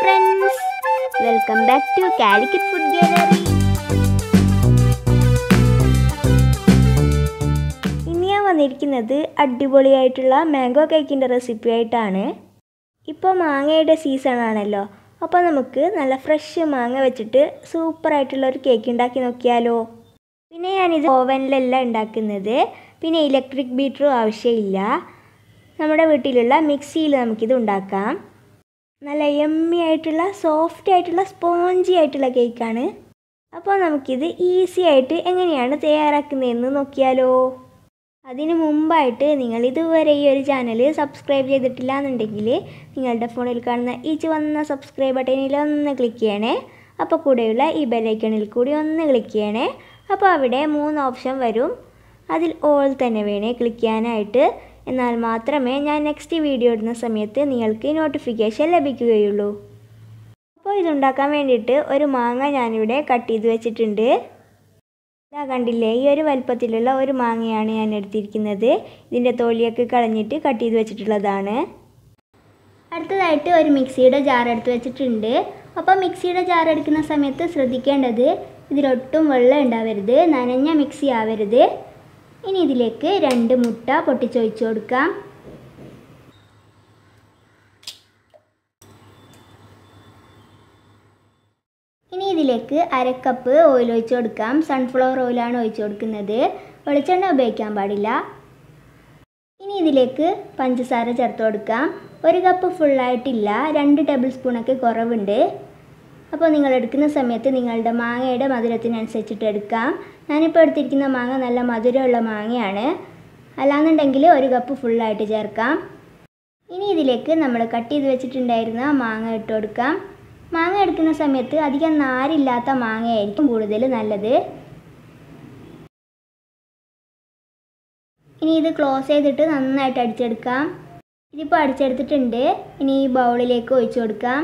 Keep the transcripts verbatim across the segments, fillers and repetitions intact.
friends, welcome back to Calicut Food Gallery. ഇന്ന് ഞാൻ വന്നിരിക്കുന്നത് അടിപൊളിയായിട്ടുള്ള മാംഗോ കേക്കിൻ്റെ റെസിപ്പി ആയിട്ടാണ്. ഇപ്പോൾ മാങ്ങയുടെ സീസൺ ആണല്ലോ, അപ്പോൾ നമുക്ക് നല്ല ഫ്രഷ് മാങ്ങ വെച്ചിട്ട് സൂപ്പറായിട്ടുള്ള ഒരു കേക്ക് ഉണ്ടാക്കി നോക്കിയാലോ. പിന്നെ ഞാനിത് ഓവനിലല്ല ഉണ്ടാക്കുന്നത്, പിന്നെ ഇലക്ട്രിക് ബീറ്ററും ആവശ്യമില്ല. നമ്മുടെ വീട്ടിലുള്ള മിക്സിയിൽ നമുക്കിത് ഉണ്ടാക്കാം. നല്ല യമ്മി ആയിട്ടുള്ള സോഫ്റ്റ് ആയിട്ടുള്ള സ്പോഞ്ചി ആയിട്ടുള്ള കേക്കാണ്. അപ്പോൾ നമുക്കിത് ഈസി ആയിട്ട് എങ്ങനെയാണ് തയ്യാറാക്കുന്നതെന്ന് നോക്കിയാലോ. അതിന് മുമ്പായിട്ട് നിങ്ങൾ ഇതുവരെ ഈ ഒരു ചാനൽ സബ്സ്ക്രൈബ് ചെയ്തിട്ടില്ല എന്നുണ്ടെങ്കിൽ നിങ്ങളുടെ ഫോണിൽ കാണുന്ന ഈ ചുവന്ന സബ്സ്ക്രൈബ് ബട്ടണിൽ ഒന്ന് ക്ലിക്ക് ചെയ്യണേ. അപ്പോൾ കൂടെയുള്ള ഈ ബെല്ലൈക്കണിൽ കൂടി ഒന്ന് ക്ലിക്ക് ചെയ്യണേ. അപ്പോൾ അവിടെ മൂന്ന് ഓപ്ഷൻ വരും, അതിൽ ഓൾ തന്നെ വേണേ ക്ലിക്ക് ചെയ്യാനായിട്ട്. എന്നാൽ മാത്രമേ ഞാൻ നെക്സ്റ്റ് വീഡിയോ ഇടുന്ന സമയത്ത് നിങ്ങൾക്ക് നോട്ടിഫിക്കേഷൻ ലഭിക്കുകയുള്ളൂ. അപ്പോൾ ഇതുണ്ടാക്കാൻ വേണ്ടിയിട്ട് ഒരു മാങ്ങ ഞാനിവിടെ കട്ട് ചെയ്ത് വെച്ചിട്ടുണ്ട്. ഇതാ കണ്ടില്ലേ, ഈ ഒരു വലുപ്പത്തിലുള്ള ഒരു മാങ്ങയാണ് ഞാൻ എടുത്തിരിക്കുന്നത്. ഇതിൻ്റെ തൊലിയൊക്കെ കളഞ്ഞിട്ട് കട്ട് ചെയ്ത് വെച്ചിട്ടുള്ളതാണ്. അടുത്തതായിട്ട് ഒരു മിക്സിയുടെ ജാർ എടുത്ത് വെച്ചിട്ടുണ്ട്. അപ്പോൾ മിക്സിയുടെ ജാർ എടുക്കുന്ന സമയത്ത് ശ്രദ്ധിക്കേണ്ടത് ഇതിലൊട്ടും വെള്ളം ഉണ്ടാവരുത്, നനഞ്ഞ മിക്സി ആവരുത്. ഇനി ഇതിലേക്ക് രണ്ട് മുട്ട പൊട്ടിച്ചൊഴിച്ച് കൊടുക്കാം. ഇനി ഇതിലേക്ക് അരക്കപ്പ് ഓയിൽ ഒഴിച്ച് കൊടുക്കാം. സൺഫ്ലവർ ഓയിലാണ് ഒഴിച്ച് കൊടുക്കുന്നത്, വെളിച്ചെണ്ണ ഉപയോഗിക്കാൻ പാടില്ല. ഇനി ഇതിലേക്ക് പഞ്ചസാര ചേർത്ത് കൊടുക്കാം. ഒരു കപ്പ് ഫുള്ളായിട്ടില്ല, രണ്ട് ടേബിൾ സ്പൂണൊക്കെ കുറവുണ്ട്. അപ്പോൾ നിങ്ങൾ എടുക്കുന്ന സമയത്ത് നിങ്ങളുടെ മാങ്ങയുടെ മധുരത്തിനനുസരിച്ചിട്ട് എടുക്കാം. ഞാനിപ്പോൾ എടുത്തിരിക്കുന്ന മാങ്ങ നല്ല മധുരമുള്ള മാങ്ങയാണ്, അല്ലാന്നുണ്ടെങ്കിൽ ഒരു കപ്പ് ഫുള്ളായിട്ട് ചേർക്കാം. ഇനി ഇതിലേക്ക് നമ്മൾ കട്ട് ചെയ്ത് വെച്ചിട്ടുണ്ടായിരുന്ന മാങ്ങ ഇട്ട് കൊടുക്കാം. മാങ്ങ എടുക്കുന്ന സമയത്ത് അധികം നാരില്ലാത്ത മാങ്ങയായിരിക്കും കൂടുതൽ നല്ലത്. ഇനി ഇത് ക്ലോസ് ചെയ്തിട്ട് നന്നായിട്ട് അടിച്ചെടുക്കാം. ഇതിപ്പോൾ അടിച്ചെടുത്തിട്ടുണ്ട്. ഇനി ഈ ബൗളിലേക്ക് ഒഴിച്ചു കൊടുക്കാം.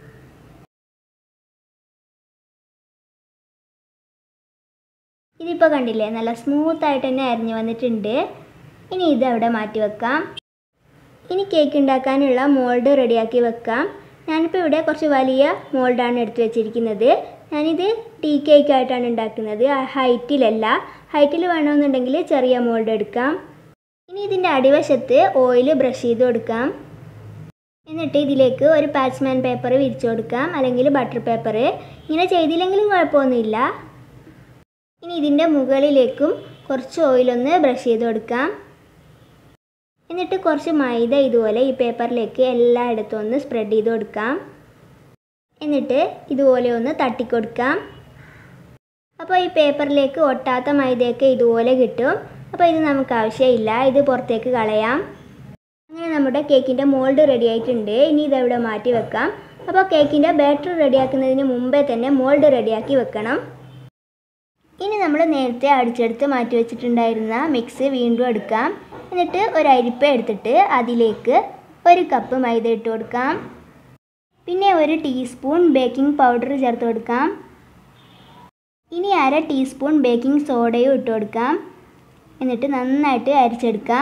ഇതിപ്പോൾ കണ്ടില്ലേ, നല്ല സ്മൂത്തായിട്ട് തന്നെ അരിഞ്ഞ് വന്നിട്ടുണ്ട്. ഇനി ഇത് അവിടെ മാറ്റി വെക്കാം. ഇനി കേക്ക് ഉണ്ടാക്കാനുള്ള മോൾഡ് റെഡിയാക്കി വെക്കാം. ഞാനിപ്പോൾ ഇവിടെ കുറച്ച് വലിയ മോൾഡാണ് എടുത്ത് വെച്ചിരിക്കുന്നത്. ഞാനിത് ടീ കേക്ക് ആയിട്ടാണ് ഉണ്ടാക്കുന്നത്, ഹൈറ്റിലല്ല. ഹൈറ്റിൽ വേണമെന്നുണ്ടെങ്കിൽ ചെറിയ മോൾഡ് എടുക്കാം. ഇനി ഇതിൻ്റെ അടിവശത്ത് ഓയിൽ ബ്രഷ് ചെയ്ത് കൊടുക്കാം. എന്നിട്ട് ഇതിലേക്ക് ഒരു പാച്ച്മാൻ പേപ്പർ വിരിച്ചു കൊടുക്കാം, അല്ലെങ്കിൽ ബട്ടർ പേപ്പർ. ഇങ്ങനെ ചെയ്തില്ലെങ്കിലും കുഴപ്പമൊന്നുമില്ല. ഇനി ഇതിൻ്റെ മുകളിലേക്കും കുറച്ച് ഓയിലൊന്ന് ബ്രഷ് ചെയ്ത് കൊടുക്കാം. എന്നിട്ട് കുറച്ച് മൈദ ഇതുപോലെ ഈ പേപ്പറിലേക്ക് എല്ലായിടത്തും ഒന്ന് സ്പ്രെഡ് ചെയ്ത് കൊടുക്കാം. എന്നിട്ട് ഇതുപോലെ ഒന്ന് തട്ടിക്കൊടുക്കാം. അപ്പോൾ ഈ പേപ്പറിലേക്ക് ഒട്ടാത്ത മൈദയൊക്കെ ഇതുപോലെ കിട്ടും. അപ്പോൾ ഇത് നമുക്ക് ആവശ്യമില്ല, ഇത് പുറത്തേക്ക് കളയാം. അങ്ങനെ നമ്മുടെ കേക്കിൻ്റെ മോൾഡ് റെഡി ആയിട്ടുണ്ട്. ഇനി ഇതെവിടെ മാറ്റി വെക്കാം. അപ്പോൾ കേക്കിൻ്റെ ബാറ്റർ റെഡിയാക്കുന്നതിന് മുമ്പേ തന്നെ മോൾഡ് റെഡിയാക്കി വെക്കണം. ഇനി നമ്മൾ നേരത്തെ അടിച്ചെടുത്ത് മാറ്റി വെച്ചിട്ടുണ്ടായിരുന്ന മിക്സ് വീണ്ടും എടുക്കാം. എന്നിട്ട് ഒരു അരിപ്പ എടുത്തിട്ട് അതിലേക്ക് ഒരു കപ്പ് മൈദ ഇട്ട് കൊടുക്കാം. പിന്നെ ഒരു ടീസ്പൂൺ ബേക്കിംഗ് പൗഡർ ചേർത്ത് കൊടുക്കാം. ഇനി അര ടീസ്പൂൺ ബേക്കിംഗ് സോഡയും ഇട്ട് കൊടുക്കാം. എന്നിട്ട് നന്നായിട്ട് അരിച്ചെടുക്കാം.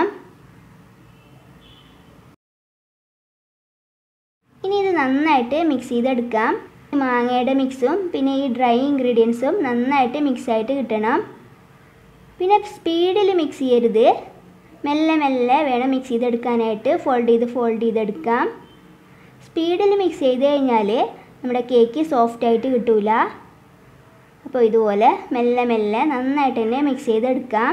ഇനി ഇത് നന്നായിട്ട് മിക്സ് ചെയ്തെടുക്കാം. മാങ്ങയുടെ മിക്സും പിന്നെ ഈ ഡ്രൈ ഇൻഗ്രീഡിയൻസും നന്നായിട്ട് മിക്സായിട്ട് കിട്ടണം. പിന്നെ സ്പീഡിൽ മിക്സ് ചെയ്യരുത്, മെല്ലെ മെല്ലെ വേണം മിക്സ് ചെയ്തെടുക്കാനായിട്ട്. ഫോൾഡ് ചെയ്ത് ഫോൾഡ് ചെയ്തെടുക്കാം. സ്പീഡിൽ മിക്സ് ചെയ്ത് കഴിഞ്ഞാൽ നമ്മുടെ കേക്ക് സോഫ്റ്റായിട്ട് കിട്ടില്ല. അപ്പോൾ ഇതുപോലെ മെല്ലെ മെല്ലെ നന്നായിട്ട് തന്നെ മിക്സ് ചെയ്തെടുക്കാം.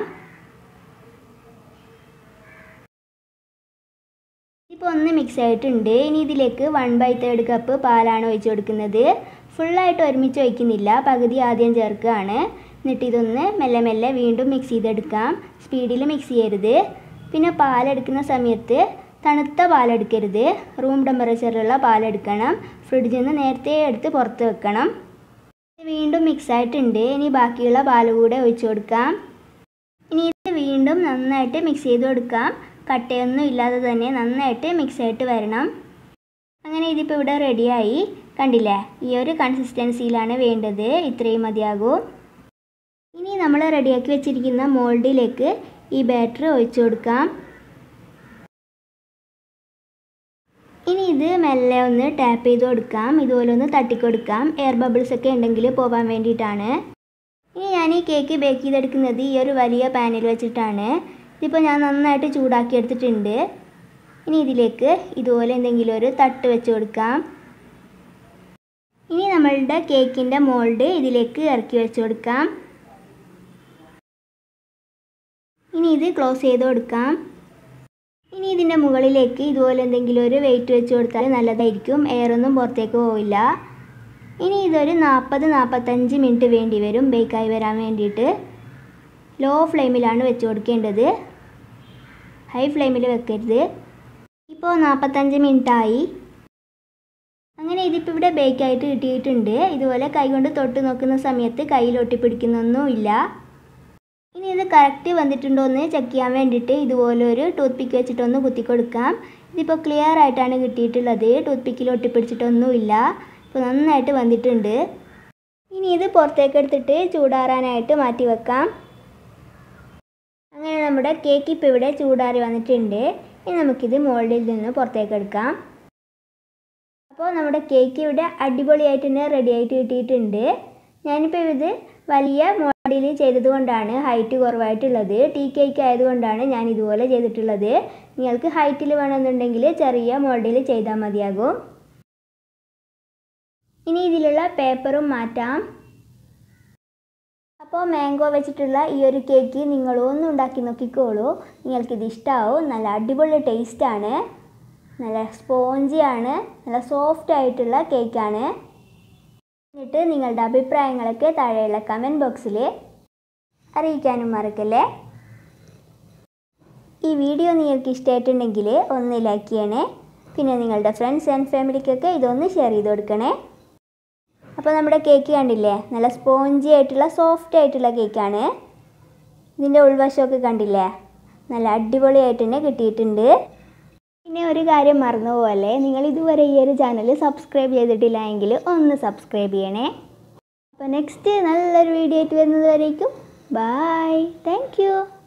ഇപ്പോൾ ഒന്ന് മിക്സ് ആയിട്ടുണ്ട്. ഇനി ഇതിലേക്ക് വൺ ബൈ തേർഡ് കപ്പ് പാലാണ് ഒഴിച്ച് കൊടുക്കുന്നത്. ഫുള്ളായിട്ട് ഒരുമിച്ച് ഒഴിക്കുന്നില്ല, പകുതി ആദ്യം ചേർക്കുകയാണ്. എന്നിട്ട് ഇതൊന്ന് മെല്ലെ മെല്ലെ വീണ്ടും മിക്സ് ചെയ്തെടുക്കാം. സ്പീഡിൽ മിക്സ് ചെയ്യരുത്. പിന്നെ പാലെടുക്കുന്ന സമയത്ത് തണുത്ത പാലെടുക്കരുത്, റൂം ടെമ്പറേച്ചറിലുള്ള പാലെടുക്കണം. ഫ്രിഡ്ജിൽ നിന്ന് നേരത്തെ എടുത്ത് പുറത്ത് വെക്കണം. വീണ്ടും മിക്സ് ആയിട്ടുണ്ട്. ഇനി ബാക്കിയുള്ള പാൽ കൂടെ ഒഴിച്ച് കൊടുക്കാം. ഇനി ഇത് വീണ്ടും നന്നായിട്ട് മിക്സ് ചെയ്ത് കൊടുക്കാം. കട്ടയൊന്നും ഇല്ലാതെ തന്നെ നന്നായിട്ട് മിക്സ് ആയിട്ട് വരണം. അങ്ങനെ ഇതിപ്പോൾ ഇവിടെ റെഡിയായി. കണ്ടില്ലേ, ഈ ഒരു കൺസിസ്റ്റൻസിയിലാണ് വേണ്ടത്, ഇത്രയും മതിയാകും. ഇനി നമ്മൾ റെഡിയാക്കി വെച്ചിരിക്കുന്ന മോൾഡിലേക്ക് ഈ ബാറ്റർ ഒഴിച്ചു കൊടുക്കാം. ഇനി ഇത് ഇത് മെല്ലെ ഒന്ന് ടാപ്പ് ചെയ്ത് കൊടുക്കാം. ഇതുപോലെ ഒന്ന് തട്ടിക്കൊടുക്കാം. എയർ ബബിൾസ് ഒക്കെ ഉണ്ടെങ്കിൽ പോകാൻ വേണ്ടിയിട്ടാണ്. ഇനി ഞാൻ ഈ കേക്ക് ബേക്ക് ചെയ്തെടുക്കുന്നത് ഈ ഒരു വലിയ പാനിൽ വെച്ചിട്ടാണ്. ഇതിപ്പോൾ ഞാൻ നന്നായിട്ട് ചൂടാക്കി എടുത്തിട്ടുണ്ട്. ഇനി ഇതിലേക്ക് ഇതുപോലെ എന്തെങ്കിലും ഒരു തട്ട് വെച്ച് കൊടുക്കാം. ഇനി നമ്മളുടെ കേക്കിൻ്റെ മോൾഡ് ഇതിലേക്ക് ഇറക്കി വെച്ച് കൊടുക്കാം. ഇനി ഇത് ക്ലോസ് ചെയ്ത് കൊടുക്കാം. ഇനി ഇതിൻ്റെ മുകളിലേക്ക് ഇതുപോലെ എന്തെങ്കിലും ഒരു വെയിറ്റ് വെച്ച് കൊടുത്താൽ നല്ലതായിരിക്കും. എയറൊന്നും പുറത്തേക്ക് പോവില്ല. ഇനി ഇതൊരു നാൽപ്പത് നാൽപ്പത്തഞ്ച് മിനിറ്റ് വേണ്ടി വരും ബേക്കായി വരാൻ വേണ്ടിയിട്ട്. ലോ ഫ്ലെയിമിലാണ് വെച്ച് കൊടുക്കേണ്ടത്, ഹൈ ഫ്ലെയിമിൽ വെക്കരുത്. ഇപ്പോൾ നാൽപ്പത്തഞ്ച് മിനിറ്റായി. അങ്ങനെ ഇതിപ്പോൾ ഇവിടെ ബേക്കായിട്ട് കിട്ടിയിട്ടുണ്ട്. ഇതുപോലെ കൈകൊണ്ട് തൊട്ട് നോക്കുന്ന സമയത്ത് കയ്യിൽ ഒട്ടിപ്പിടിക്കുന്നൊന്നുമില്ല. ഇനി ഇത് കറക്റ്റ് വന്നിട്ടുണ്ടോ എന്ന് ചെക്ക് ചെയ്യാൻ വേണ്ടിയിട്ട് ഇതുപോലെ ഒരു ടൂത്ത് പിക്ക് വെച്ചിട്ടൊന്ന് കുത്തി കൊടുക്കാം. ഇതിപ്പോൾ ക്ലിയർ ആയിട്ടാണ് കിട്ടിയിട്ടുള്ളത്. ടൂത്ത് പിക്കിൽ ഒട്ടിപ്പിടിച്ചിട്ടൊന്നുമില്ല. ഇപ്പോൾ നന്നായിട്ട് വന്നിട്ടുണ്ട്. ഇനി ഇത് പുറത്തേക്ക് എടുത്തിട്ട് ചൂടാറാനായിട്ട് മാറ്റി വെക്കാം. അങ്ങനെ നമ്മുടെ കേക്ക് ഇപ്പോൾ ഇവിടെ ചൂടാറി വന്നിട്ടുണ്ട്. ഇനി നമുക്കിത് മോൾഡിൽ നിന്ന് പുറത്തേക്ക് എടുക്കാം. അപ്പോൾ നമ്മുടെ കേക്ക് ഇവിടെ അടിപൊളിയായിട്ട് തന്നെ റെഡി ആയിട്ട് കിട്ടിയിട്ടുണ്ട്. ഞാനിപ്പോൾ ഇത് വലിയ മോൾഡിൽ ചെയ്തതുകൊണ്ടാണ് ഹൈറ്റ് കുറവായിട്ടുള്ളത്. ടീ കേക്ക് ആയതുകൊണ്ടാണ് ഞാൻ ഇതുപോലെ ചെയ്തിട്ടുള്ളത്. നിങ്ങൾക്ക് ഹൈറ്റിൽ വേണമെന്നുണ്ടെങ്കിൽ ചെറിയ മോൾഡിൽ ചെയ്താൽ മതിയാകും. ഇനി ഇതിലുള്ള പേപ്പറും മാറ്റാം. അപ്പോൾ മാംഗോ വെച്ചിട്ടുള്ള ഈ ഒരു കേക്ക് നിങ്ങളും ഒന്ന് ഉണ്ടാക്കി നോക്കിക്കോളൂ. നിങ്ങൾക്കിത് ഇഷ്ടമാവും. നല്ല അടിപൊളി ടേസ്റ്റാണ്. നല്ല സ്പോഞ്ചിയാണ്. നല്ല സോഫ്റ്റ് ആയിട്ടുള്ള കേക്കാണ്. എന്നിട്ട് നിങ്ങളുടെ അഭിപ്രായങ്ങളൊക്കെ താഴെയുള്ള കമൻറ്റ് ബോക്സിൽ അറിയിക്കാനും മറക്കല്ലേ. ഈ വീഡിയോ നിങ്ങൾക്ക് ഇഷ്ടമായിട്ടുണ്ടെങ്കിൽ ഒന്ന് ലൈക്ക് ചെയ്യണേ. പിന്നെ നിങ്ങളുടെ ഫ്രണ്ട്സ് ആൻഡ് ഫാമിലിക്കൊക്കെ ഇതൊന്ന് ഷെയർ ചെയ്ത് കൊടുക്കണേ. അപ്പോൾ നമ്മുടെ കേക്ക് കണ്ടില്ലേ, നല്ല സ്പോഞ്ചി ആയിട്ടുള്ള സോഫ്റ്റ് ആയിട്ടുള്ള കേക്കാണ്. ഇതിൻ്റെ ഉൾവശമൊക്കെ കണ്ടില്ലേ, നല്ല അടിപൊളിയായിട്ട് തന്നെ കിട്ടിയിട്ടുണ്ട്. പിന്നെ ഒരു കാര്യം മറന്നു പോകല്ലേ, നിങ്ങൾ ഇതുവരെ ഈ ഒരു ചാനൽ സബ്സ്ക്രൈബ് ചെയ്തിട്ടില്ല എങ്കിൽ ഒന്ന് സബ്സ്ക്രൈബ് ചെയ്യണേ. അപ്പോൾ നെക്സ്റ്റ് നല്ലൊരു വീഡിയോ ആയിട്ട് വരുന്നത് വരേക്കും ബൈ. Thank you.